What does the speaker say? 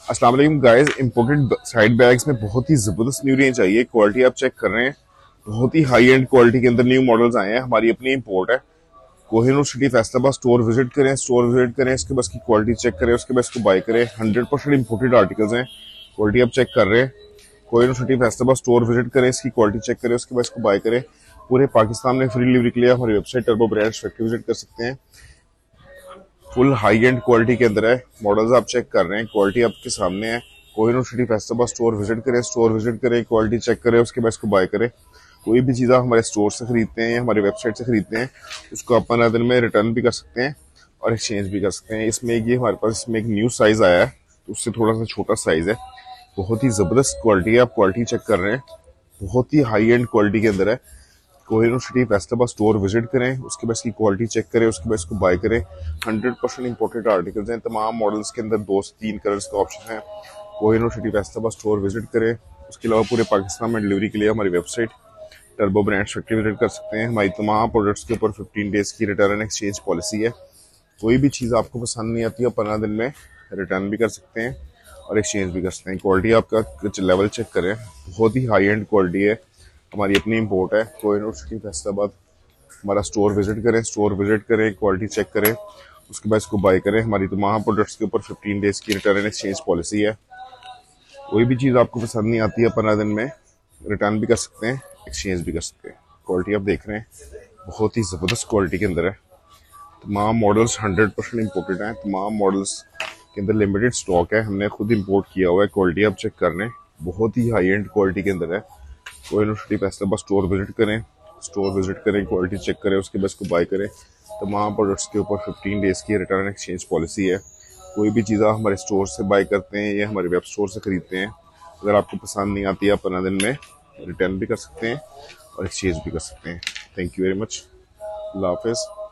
अस्सलाम वालेकुम guys, imported side bags में बहुत ही जबरदस्त न्यू रेंज आई है। क्वालिटी आप चेक कर रहे हैं, बहुत ही हाई एंड क्वालिटी के अंदर न्यू मॉडल्स आए हैं। हमारी अपनी इंपोर्ट है। Kohinoor city Faisalabad store visit करें, इसके बाद इसकी क्वालिटी चेक करें, उसके बाद इसको बाय करें। 100% इंपोर्टेड आर्टिकल्स हैं। क्वालिटी आप चेक कर रहे हैं, Kohinoor city Faisalabad store visit करें, इसकी क्वालिटी चेक करें, उसके बाद इसको बाय करें। पूरे पाकिस्तान में फ्री डिलीवरी के लिए हमारी website turbo brands factory visit कर सकते हैं। फुल हाई एंड क्वालिटी के अंदर है। मॉडल्स आप चेक कर रहे हैं, क्वालिटी आपके सामने है। Kohinoor city Faisalabad store visit करें, क्वालिटी चेक करें, उसके बाद इसको बाय करें। कोई भी चीज़ आप हमारे स्टोर से खरीदते हैं या हमारी वेबसाइट से खरीदते हैं, उसको आप 15 दिन में रिटर्न भी कर सकते हैं और एक्सचेंज भी कर सकते हैं। इसमें ये हमारे पास इसमें एक न्यू साइज आया है, तो उससे थोड़ा सा छोटा साइज है। बहुत ही जबरदस्त क्वालिटी है, आप क्वालिटी चेक कर रहे हैं, बहुत ही हाई एंड क्वालिटी के अंदर है। Kohinoor city Faisalabad store visit करें, उसके बाद इसकी क्वालिटी चेक करें, उसके बाद इसको बाय करें। 100% इंपोर्टेड आर्टिकल्स हैं। तमाम मॉडल्स के अंदर 2 से 3 कलर्स का ऑप्शन है। Kohinoor city Faisalabad store visit करें। उसके अलावा पूरे पाकिस्तान में डिलीवरी के लिए हमारी website turbo brands factory visit कर सकते हैं। हमारी तमाम प्रोडक्ट्स के ऊपर 15 डेज की रिटर्न एंड एक्सचेंज पॉलिसी है। कोई भी चीज़ आपको पसंद नहीं आती है, 15 दिन में रिटर्न भी कर सकते हैं और एक्सचेंज भी कर सकते हैं। क्वालिटी आपका लेवल चेक करें, बहुत ही हाई एंड क्वालिटी है। हमारी अपनी इंपोर्ट है। कोहिनूर सिटी फैसलाबाद हमारा स्टोर विजिट करें, क्वालिटी चेक करें, उसके बाद इसको बाय करें। हमारी तमाम प्रोडक्ट्स के ऊपर 15 डेज की रिटर्न एंड एक्सचेंज पॉलिसी है। कोई भी चीज़ आपको पसंद नहीं आती है, 15 दिन में रिटर्न भी कर सकते हैं, एक्सचेंज भी कर सकते हैं। क्वालिटी आप देख रहे हैं, बहुत ही ज़बरदस्त क्वालिटी के अंदर है। तमाम मॉडल्स 100% इंपोर्टेड हैं। तमाम मॉडल्स के अंदर लिमिटेड स्टॉक है, हमने खुद इंपोर्ट किया हुआ है। क्वालिटी आप चेक कर रहे हैं, बहुत ही हाई एंड क्वालिटी के अंदर है। Kohinoor city Faisalabad store visit करें, क्वालिटी चेक करें, उसके बाद इसको बाय करें। तमाम प्रोडक्ट्स के ऊपर 15 डेज की रिटर्न एक्सचेंज पॉलिसी है। कोई भी चीज़ आप हमारे स्टोर से बाय करते हैं या हमारे वेब स्टोर से खरीदते हैं, अगर आपको पसंद नहीं आती है, आप 15 दिन में रिटर्न भी कर सकते हैं और एक्सचेंज भी कर सकते हैं। Thank you very much. अल्लाह हाफिज़।